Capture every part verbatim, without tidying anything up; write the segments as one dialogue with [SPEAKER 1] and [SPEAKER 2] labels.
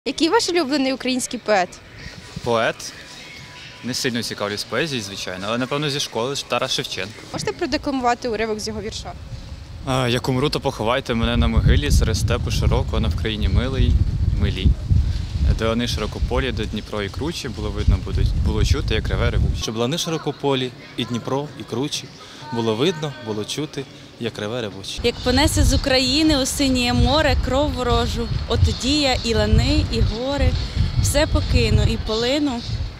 [SPEAKER 1] Який ваш улюблений український поет?
[SPEAKER 2] Поет. Не сильно цікавлюсь поезією, звичайно, але, напевно, зі школи Тарас Шевченко.
[SPEAKER 1] Можете продекламувати уривок з його вірша?
[SPEAKER 2] А, як умру, то поховайте мене на могилі серед степу широкого, на Вкраїні милий, милій. Де лани широкополі, де Дніпро і кручі, було видно, було чути, як реве ревучі.
[SPEAKER 3] Щоб лани широкополі, і Дніпро, і кручі, було видно, було чути, як реве ревучі.
[SPEAKER 4] Як понесе з України у синє море кров ворожу, от тоді я і лани, і гори, все покину і полину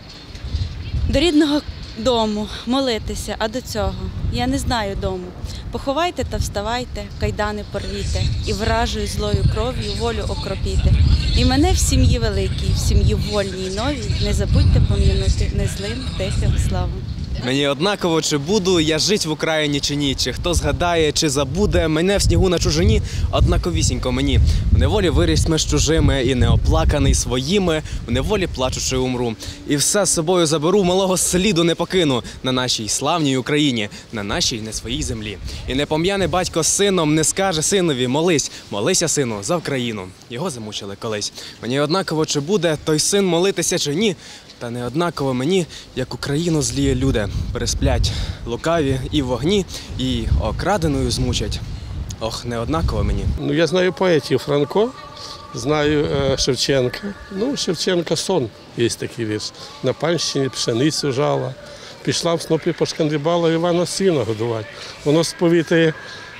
[SPEAKER 4] до рідного дому молитися, а до цього я не знаю дому. Поховайте та вставайте, кайдани порвіте, і вражою злою кров'ю волю окропіте. І мене в сім'ї великій, в сім'ї вольній новій, не забудьте пом'янути незлим тихим славу.
[SPEAKER 5] Мені однаково, чи буду я жить в Україні чи ні, чи хто згадає, чи забуде мене в снігу на чужині, однаковісінько мені. В неволі виріс ми з чужими, і неоплаканий своїми, в неволі плачучи умру. І все з собою заберу, малого сліду не покину на нашій славній Україні, на нашій не своїй землі. І не пом'яне батько з сином, не скаже синові: молись, молися, сину, за Україну. Його замучили колись. Мені однаково, чи буде той син молитися чи ні, та не однаково мені, як Україну зліє люди, пересплять лукаві і в вогні, і окраденою змучать. Ох, не однаково мені.
[SPEAKER 6] Ну, я знаю поетів Франко, знаю е, Шевченка. Ну, Шевченка «Сон» є такий вірш. На панщині пшеницю жала, пішла в снопі пошкандибала Івана сина годувати. Воно сповітає,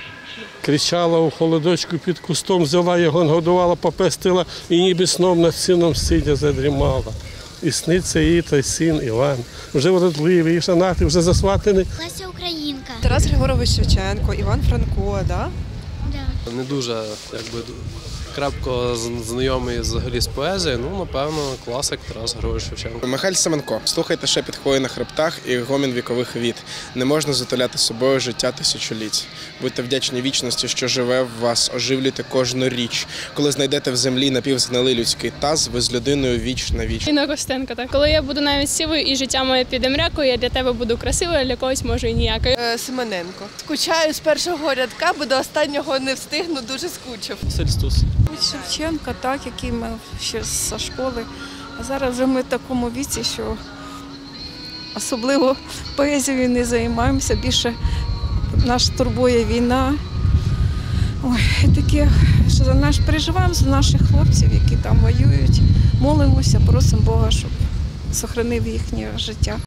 [SPEAKER 6] кричала у холодочку під кустом, взяла його, годувала, попестила, і ніби сном над сином сидя задрімала. І сниться їй той син Іван, вже вродливий, і жанатий, вже засватаний.
[SPEAKER 7] Леся Українка.
[SPEAKER 8] Тарас Григорович Шевченко, Іван Франко, да?
[SPEAKER 7] Да.
[SPEAKER 9] Не дуже якби, крепко знайомий взагалі з поезією, ну, напевно, класик Тарас Григорович Шевченко.
[SPEAKER 10] Михайло Семенко. Слухайте шепіт хвої на хребтах і гомін вікових віт. Не можна затуляти собою життя тисячоліть. Будьте вдячні вічності, що живе в вас, оживлюйте кожну річ. Коли знайдете в землі напівзгнилий людський таз, ви з людиною віч на віч.
[SPEAKER 11] Інна Костенко, так. Коли я буду навіть сивою і життя моє піде мрякою, я для тебе буду красивою, а для когось може і ніякою.
[SPEAKER 8] Е, Семененко. Скучаю з першого рядка, бо до останнього не встигну, дуже скучив.
[SPEAKER 3] Сельстус.
[SPEAKER 12] Шевченка, так, який ми ще з школи. А зараз вже ми в такому віці, що особливо поезією не займаємося, більше нас турбує війна. Ой, таке, що за наш переживаємо за наших хлопців, які там воюють, молимося, просимо Бога, щоб зберіг їхнє життя.